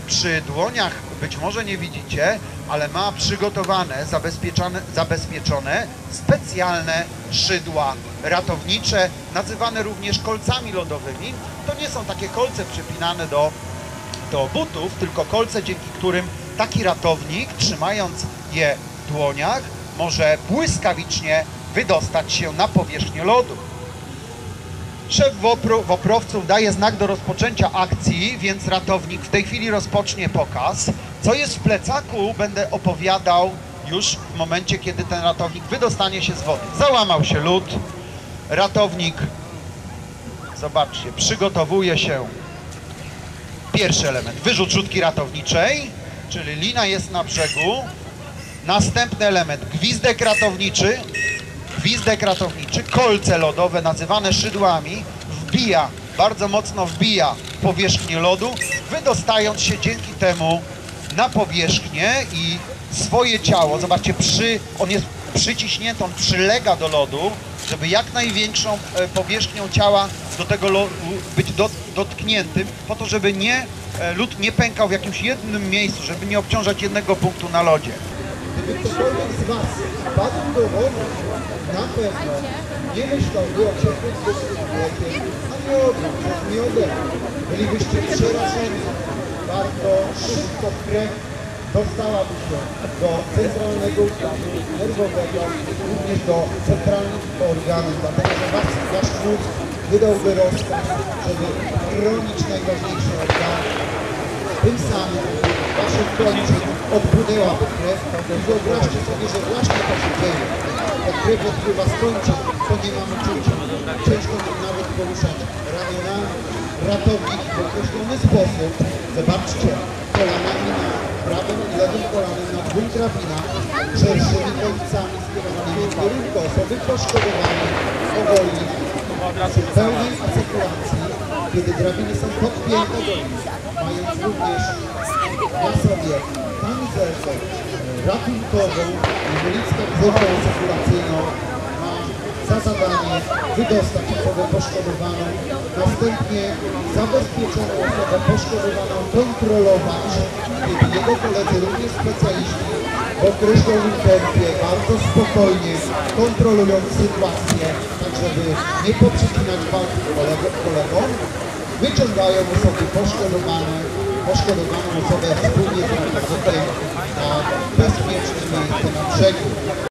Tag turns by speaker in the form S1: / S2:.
S1: przy dłoniach być może nie widzicie, ale ma przygotowane, zabezpieczone specjalne szydła ratownicze, nazywane również kolcami lodowymi. To nie są takie kolce przypinane do butów, tylko kolce, dzięki którym taki ratownik, trzymając je w dłoniach, może błyskawicznie wydostać się na powierzchnię lodu. Szef WOPR-owców daje znak do rozpoczęcia akcji, więc ratownik w tej chwili rozpocznie pokaz. Co jest w plecaku, będę opowiadał już w momencie, kiedy ten ratownik wydostanie się z wody. Załamał się lód, ratownik, zobaczcie, przygotowuje się. Pierwszy element, wyrzut rzutki ratowniczej, czyli lina jest na brzegu. Następny element, gwizdek ratowniczy, kolce lodowe nazywane szydłami, bardzo mocno wbija powierzchnię lodu, wydostając się dzięki temu na powierzchnię i swoje ciało, zobaczcie, on jest przyciśnięty, on przylega do lodu, żeby jak największą powierzchnią ciała do tego lodu być dotkniętym, po to, żeby lód nie pękał w jakimś jednym miejscu, żeby nie obciążać jednego punktu na lodzie.
S2: Gdyby ktokolwiek z Was wpadł do wody, na pewno nie myślałby o ciepłym lepiej, a nie odwrót, nie odwrót. Bylibyście przerażeni, bardzo szybko krew dostałaby się do centralnego układu nerwowego, również do centralnych organów, dlatego że Wasz mózg wydałby rozkaz, żeby chronić najważniejsze organy. Tym samym Waszych kończyn odpłynęłaby krew. Wyobraźcie sobie, że właśnie to się dzieje. Jak krew odpływa z kończyn, to nie mamy czucia. Ciężko nawet poruszać ramionami. Ratownik w określony sposób, zobaczcie, kolanami na prawym i lewym kolanem na dwóch drabinach, szerszymi końcami skierowanymi w kierunku osoby poszkodowanej powoli, w pełnej asekuracji, kiedy drabiny są podpięte do nich, mając również na sobie kamizelkę ratunkową i ulickę asekuracyjną, ma za zadanie wydostać osobę poszkodowaną, następnie zabezpieczoną osobę poszkodowaną kontrolować, kiedy jego koledzy, również specjaliści, w określonym tempie, bardzo spokojnie kontrolując sytuację, tak żeby nie poprzecinać walki kolegom, wyciągają osoby poszkodowaną osobę wspólnie z ratownikiem na bezpieczne miejsce na brzegu.